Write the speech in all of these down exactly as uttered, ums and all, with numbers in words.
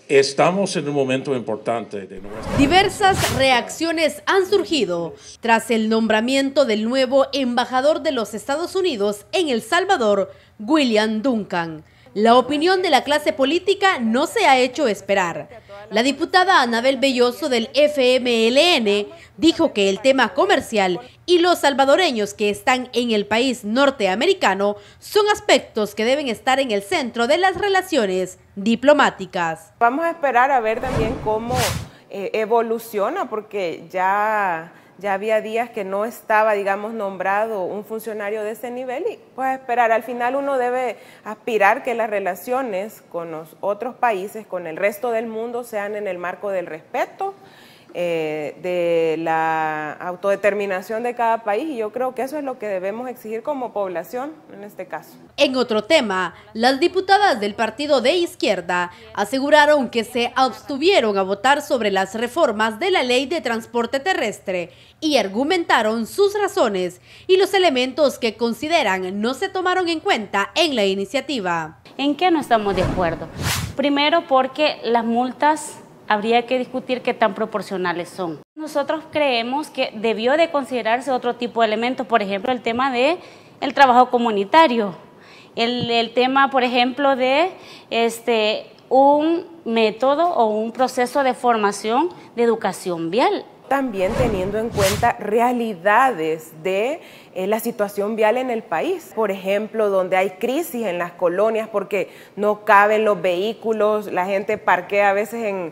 Estamos en un momento importante de nuestra... Diversas reacciones han surgido tras el nombramiento del nuevo embajador de los Estados Unidos en El Salvador, William Duncan. La opinión de la clase política no se ha hecho esperar. La diputada Anabel Belloso del F M L N dijo que el tema comercial y los salvadoreños que están en el país norteamericano son aspectos que deben estar en el centro de las relaciones diplomáticas. Vamos a esperar a ver también cómo eh, evoluciona, porque ya... Ya había días que no estaba, digamos, nombrado un funcionario de ese nivel y pues esperar. Al final uno debe aspirar que las relaciones con los otros países, con el resto del mundo, sean en el marco del respeto, eh, de la autodeterminación de cada país, y yo creo que eso es lo que debemos exigir como población en este caso. En otro tema, las diputadas del partido de izquierda aseguraron que se abstuvieron a votar sobre las reformas de la ley de transporte terrestre y argumentaron sus razones y los elementos que consideran no se tomaron en cuenta en la iniciativa. ¿En qué no estamos de acuerdo? Primero, porque las multas habría que discutir qué tan proporcionales son. Nosotros creemos que debió de considerarse otro tipo de elementos, por ejemplo, el tema de el trabajo comunitario, el, el tema, por ejemplo, de este, un método o un proceso de formación de educación vial. También teniendo en cuenta realidades de eh, la situación vial en el país. Por ejemplo, donde hay crisis en las colonias porque no caben los vehículos, la gente parquea a veces en,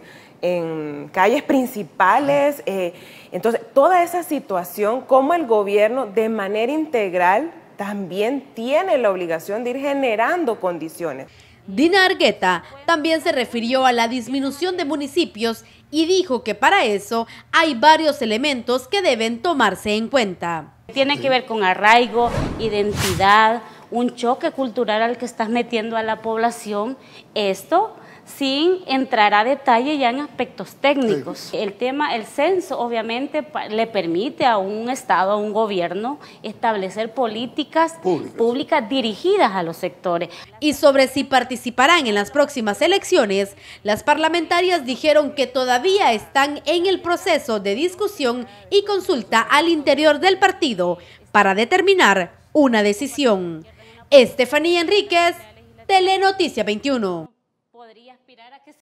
en calles principales. Eh, entonces, toda esa situación, como el gobierno de manera integral también tiene la obligación de ir generando condiciones. Dina Argueta también se refirió a la disminución de municipios y dijo que para eso hay varios elementos que deben tomarse en cuenta. Tiene que ver con arraigo, identidad, un choque cultural al que estás metiendo a la población. Esto sin entrar a detalle ya en aspectos técnicos. El tema, el censo obviamente le permite a un Estado, a un gobierno, establecer políticas públicas, públicas dirigidas a los sectores. Y sobre si participarán en las próximas elecciones, las parlamentarias dijeron que todavía están en el proceso de discusión y consulta al interior del partido para determinar una decisión. Estefanía Enríquez, Telenoticia veintiuno. Podría aspirar a que